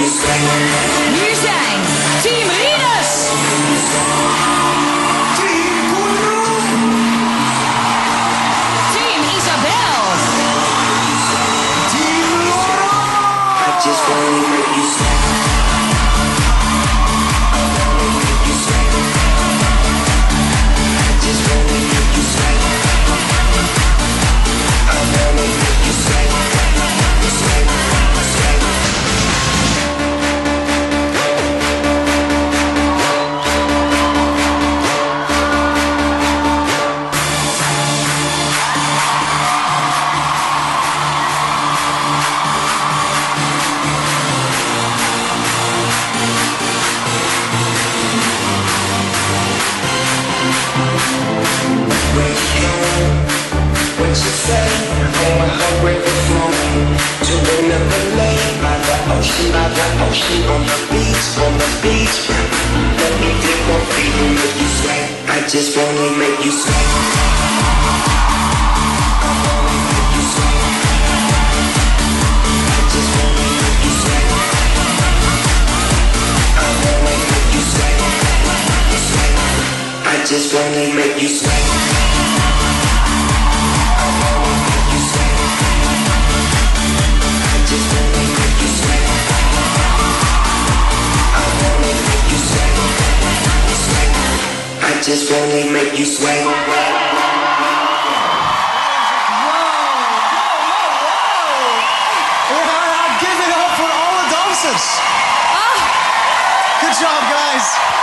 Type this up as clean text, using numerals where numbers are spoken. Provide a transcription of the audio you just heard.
Nu zijn Team Rinus, Team Isabel, Just wanna make you sweat. Just wanna make you sweat. I wanna make you sweat. Sweat, sweat. What you say? Oh, I hope we're flowing to another lane by the ocean, on the beach. Let me get more feet and make you sweat. I just wanna make you sweat. I wanna make you sweat. I just wanna make you sweat. I wanna make you sweat. Sweat. I just wanna make you sweat. Just wanna make you sweat. Give it up for all the dancers. Good job, guys.